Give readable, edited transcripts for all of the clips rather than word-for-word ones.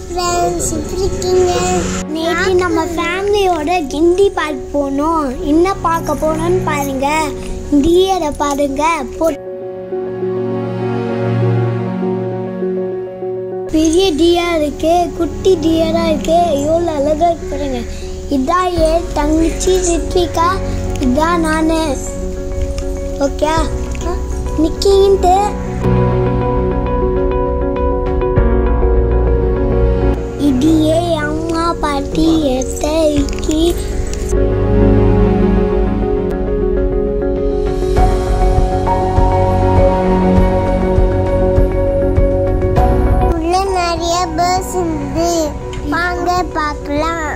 Friends, எப்படி இருக்கீங்க? நேற்று நம்ம ஃபேமிலியோட கிண்டி பார்க் போனோம். என்ன பார்க்க போனோம்னு பாருங்க. டியரை பாருங்க. பெரிய டியா இருக்கு, குட்டி டியரா இருக்கு. எவ்வளோ அழகா இருக்கு பாருங்க. இதான் என் தங்கச்சி ரித்விகா, இதான் நானு. ஓகே, நிக்கின்ட்டு இது ஏன் அம்மா பாட்டி எத்தனைக்கு உள்ள நிறைய பஸ் இருந்து வாங்க பார்க்கலாம்.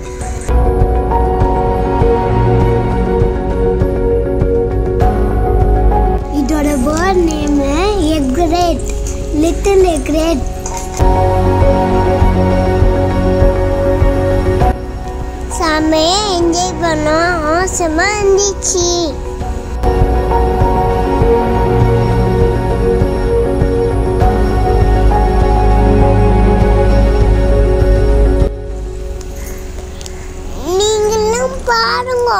இதோட bird name egret, little egret. செமையா என்ஜாய் பண்ணோம், ஆசமா இருந்துச்சு. நீங்களும் பாருங்க.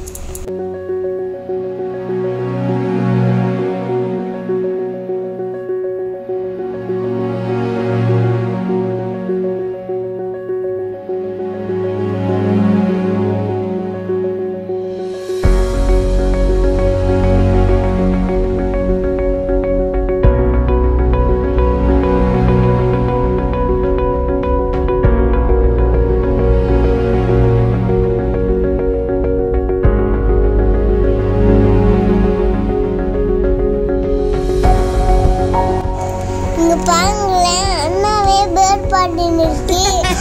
பாருங்களேன், அண்ணாவே பேர்ட் பாட்டு நிறுத்தி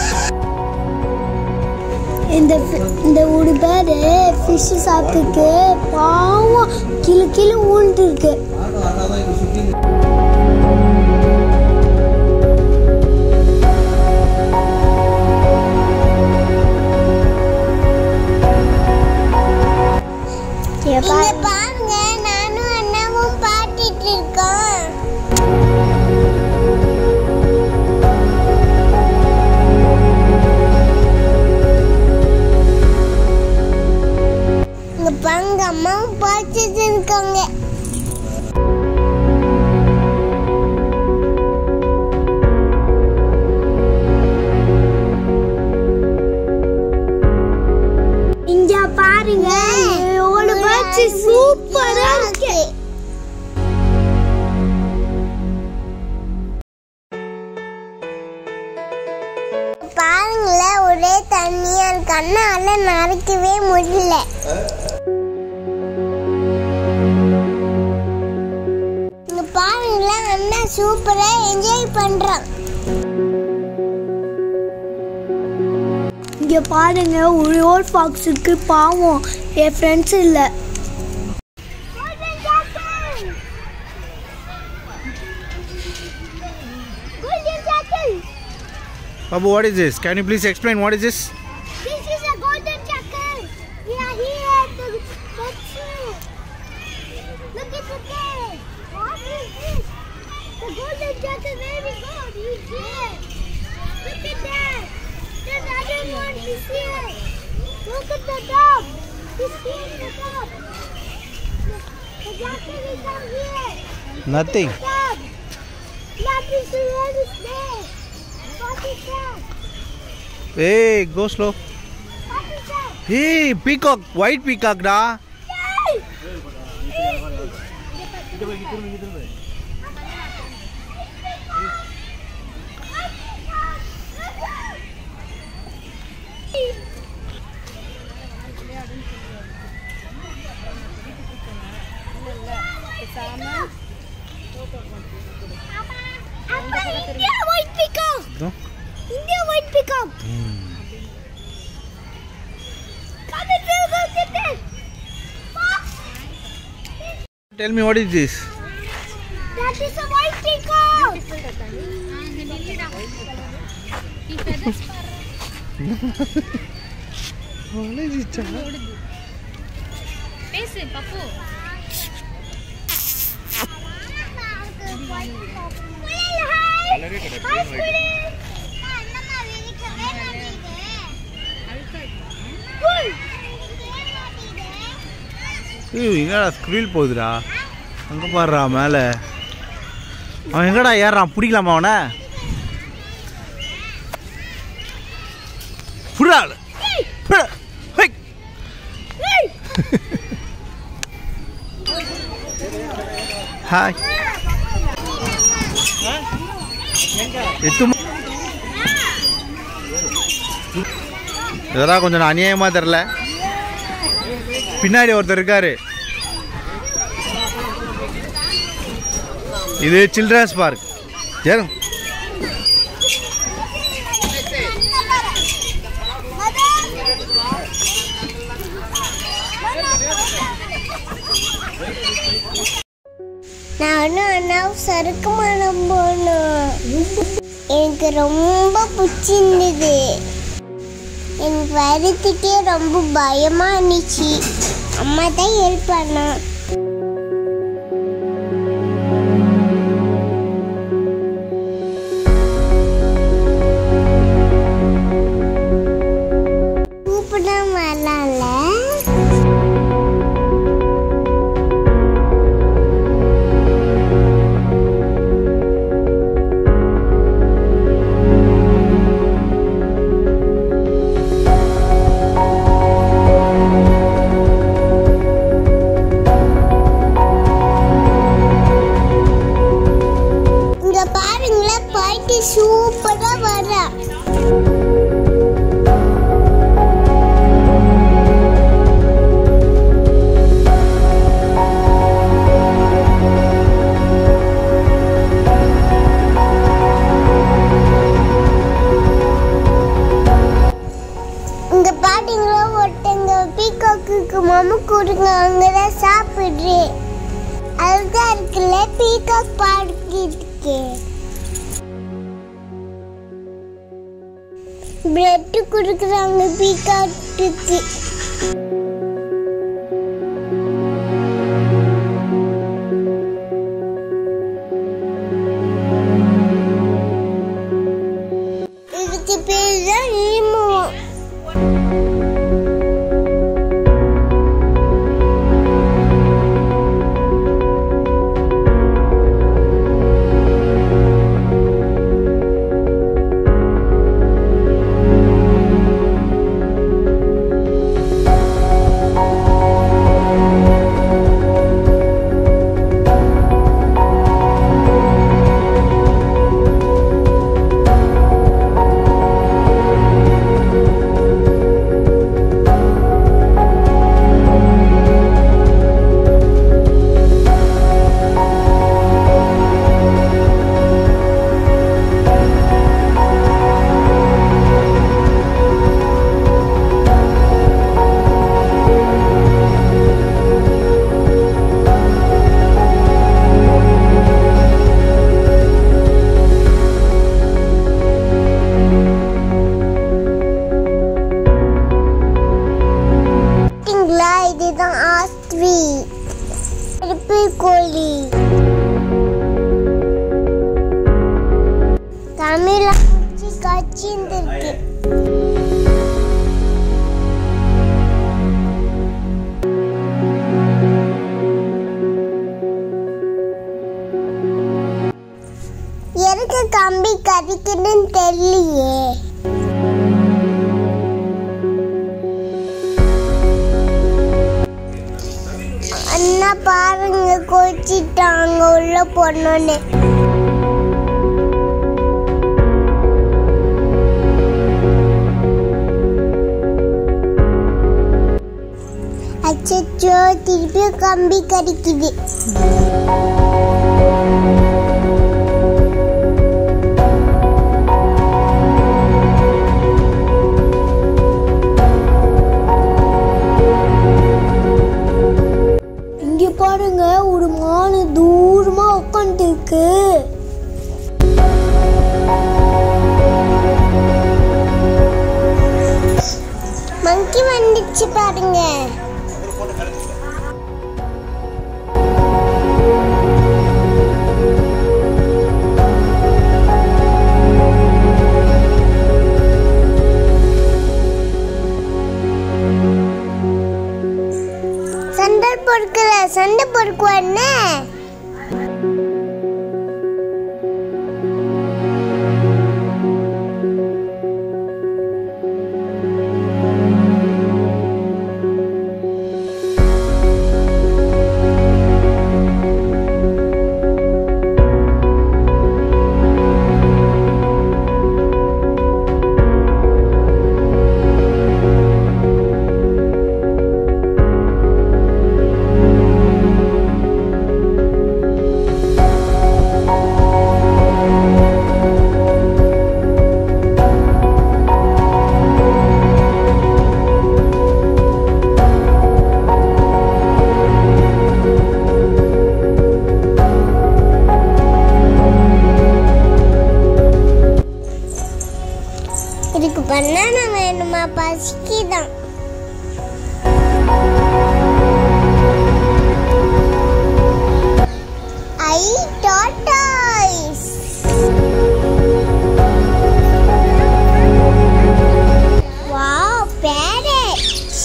இந்த ஒரு பேரு ஃபிஷ் சாப்பிட்டுருக்கு. பாவம் கீழே கீழே ஊழ்ந்து இருக்கு. பாருங்க, நானும் அண்ணாவும் பாட்டிட்டு இருக்கோம். பாருங்க, அம்மாவும் பார்த்துட்டு இருக்காங்க. இங்க பாருங்க, எவ்வளவு பார்த்து சூப்பரா இருக்கு. பாருங்களேன், ஒரே தண்ணியா இருக்கு. அண்ணால நரைக்கவே முடியல. பாருங்களேன், அண்ணா சூப்பரா என்ஜாய் பண்றான். இங்க பாருங்க, ஒரு ஓல் ஃபாக்ஸுக்கு பாவம் என் ஃப்ரெண்ட்ஸ் இல்ல. Babu, what is this? Can you please explain what is this? This is a golden jackal. We are here at the zoo. Look at the tail. What is this? The golden jackal, very good. He's here. Look at that. There's another one. He's here. Look at the dog. He's here in the dog. The jackal is down here. Nothing. That is the one is there. What is that? Hey, go slow. What is that? Hey, peacock, white peacock da. Yay! India white peacock. No? India white peacock. Come and look at this. Tell me what is this? That is a white peacock. What is it? பேசு பப்பு. Hi. எங்கடா ஸ்க்ரீல் போகுதுடா அங்கே பாடுறா மேலே அவன் எங்கடா ஏறான் பிடிக்கலாமா அவனை புடா hi இதெல்லாம் கொஞ்சம் அநியாயமா தெரியல பின்னாடி ஒருத்தர் இருக்காரு இது சில்ட்ரன்ஸ் பார்க் ஏறும் நானும் அண்ணாவும் சறுக்கு மரம் போனோம். எனக்கு ரொம்ப பிடிச்சிருந்தது. எனக்கு வரதுக்கே ரொம்ப பயமா இருந்துச்சு. அம்மா தான் ஹெல்ப் பண்ணா. கூப்பிட வரலாம்ல. சூப்பரா வரா. இங்க பாத்தீங்களா ஒருத்தங்க பீகாக்கு மாமா கொடுங்க அங்கதான் சாப்பிடுறேன். அதுதான் இருக்குல்ல பீகாக் பார்க் இருக்கு. பிரெட் கொடுக்குறாங்க பீகாக்கு. இதுக்கு பேர் தான் ஈமோ. இதுதான் ஆஸ்ட்ரி கோழி. தமிழ காட்சி இருக்கு. எனக்கு கம்பி கடிக்குதுன்னு தெரியலையே. அண்ணா பாருங்க கோச்சிட்டாங்க உள்ள போனோன்னு. அச்சோ திருப்பி கம்பி கடிக்குது. பாருங்க ஒரு மான் தூரமா உட்காந்து இருக்கு. மங்கி வந்துச்சு பாருங்க. பண்ணு. இதுக்கு பனானா வேணுமா? பசிக்குதான். ஐ டாட்டாஸ். Wow, parrot.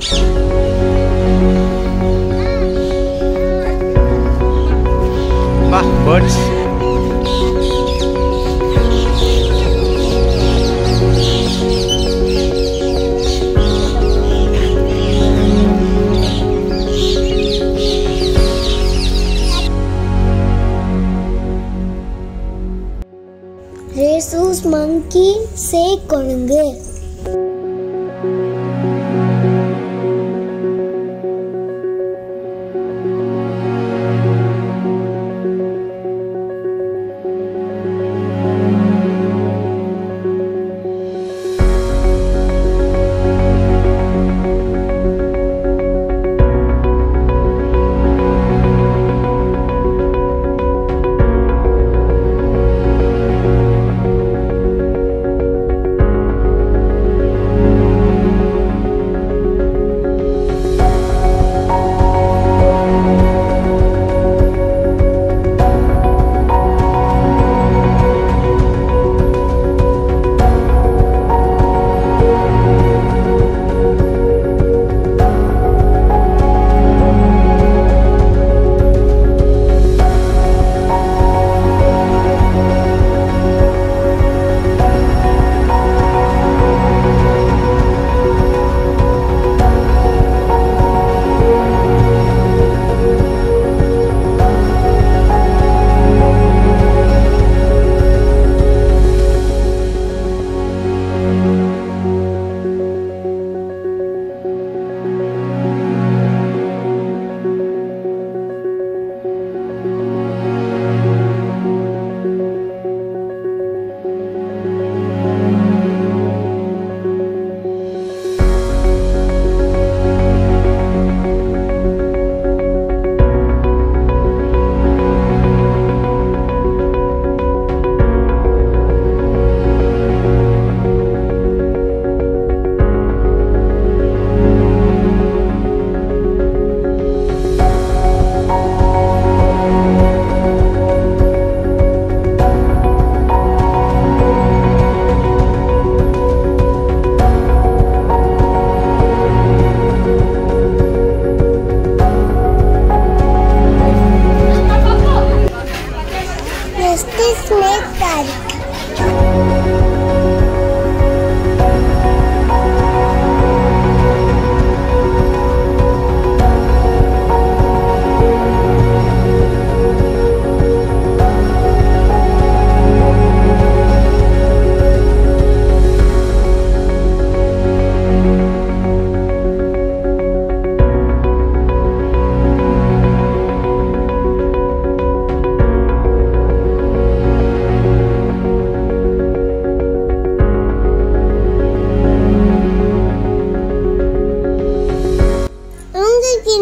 வா, பேர்ட்ஸ். ரேசூஸ் மங்கி சே கொழுங்கு.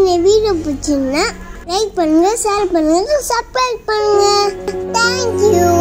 பிடிச்சிருந்தா லைக் பண்ணுங்க, ஷேர் பண்ணுங்க, சப்ஸ்கிரைப் பண்ணுங்க. Thank you.